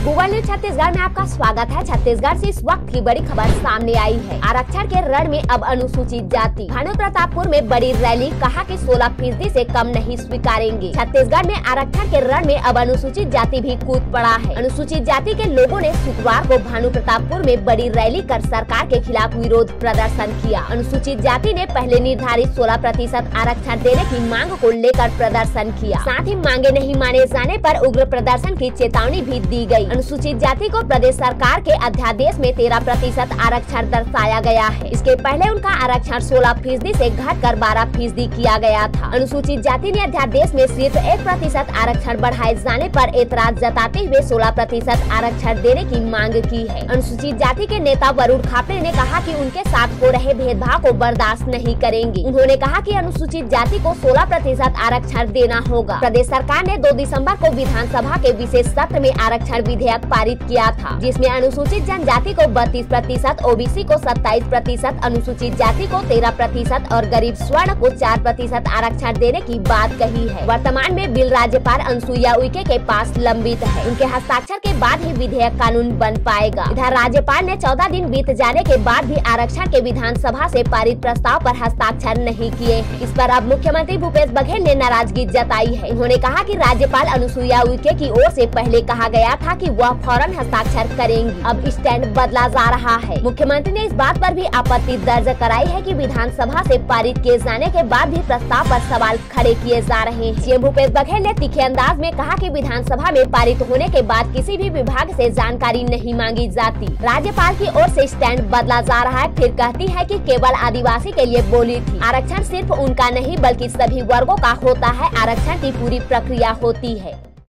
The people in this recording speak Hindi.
गूगल न्यूज छत्तीसगढ़ में आपका स्वागत है। छत्तीसगढ़ से इस वक्त की बड़ी खबर सामने आई है। आरक्षण के रण में अब अनुसूचित जाति। भानु प्रतापपुर में बड़ी रैली, कहा कि 16% से कम नहीं स्वीकारेंगे। छत्तीसगढ़ में आरक्षण के रण में अब अनुसूचित जाति भी कूद पड़ा है। अनुसूचित जाति के लोगों ने शुक्रवार को भानु प्रतापपुर में बड़ी रैली कर सरकार के खिलाफ विरोध प्रदर्शन किया। अनुसूचित जाति ने पहले निर्धारित 16% आरक्षण देने की मांग को लेकर प्रदर्शन किया। साथ ही मांगे नहीं माने जाने पर उग्र प्रदर्शन की चेतावनी भी दी गई। अनुसूचित जाति को प्रदेश सरकार के अध्यादेश में 13% आरक्षण दर्शाया गया है। इसके पहले उनका आरक्षण 16% से घटकर 12% किया गया था। अनुसूचित जाति ने अध्यादेश में सिर्फ 1% आरक्षण बढ़ाए जाने पर एतराज जताते हुए 16% आरक्षण देने की मांग की है। अनुसूचित जाति के नेता वरुण खापरे ने कहा कि उनके साथ हो रहे भेदभाव को बर्दाश्त नहीं करेंगे। उन्होंने कहा कि अनुसूचित जाति को 16% आरक्षण देना होगा। प्रदेश सरकार ने 2 दिसंबर को विधानसभा के विशेष सत्र में आरक्षण विधेयक पारित किया था, जिसमें अनुसूचित जनजाति को 32%, ओबीसी को 27%, अनुसूचित जाति को 13% और गरीब स्वर्ण को 4% आरक्षण देने की बात कही है। वर्तमान में बिल राज्यपाल अनुसुईया उइके के पास लंबित है। उनके हस्ताक्षर के बाद ही विधेयक कानून बन पाएगा। इधर राज्यपाल ने 14 दिन बीत जाने के बाद भी आरक्षण के विधानसभा से पारित प्रस्ताव पर हस्ताक्षर नहीं किए हैं। इस पर अब मुख्यमंत्री भूपेश बघेल ने नाराजगी जताई है। उन्होंने कहा कि राज्यपाल अनुसुईया उइके की ओर से पहले कहा गया था कि वह फौरन हस्ताक्षर करेंगी। अब स्टैंड बदला जा रहा है। मुख्यमंत्री ने इस बात पर भी आपत्ति दर्ज कराई है कि विधानसभा से पारित किए जाने के बाद भी प्रस्ताव पर सवाल खड़े किए जा रहे हैं। सीएम भूपेश बघेल ने तीखे अंदाज में कहा कि विधानसभा में पारित होने के बाद किसी भी विभाग से जानकारी नहीं मांगी जाती। राज्यपाल की ओर से स्टैंड बदला जा रहा है। फिर कहती है कि केवल आदिवासी के लिए बोली थी। आरक्षण सिर्फ उनका नहीं बल्कि सभी वर्गों का होता है। आरक्षण की पूरी प्रक्रिया होती है।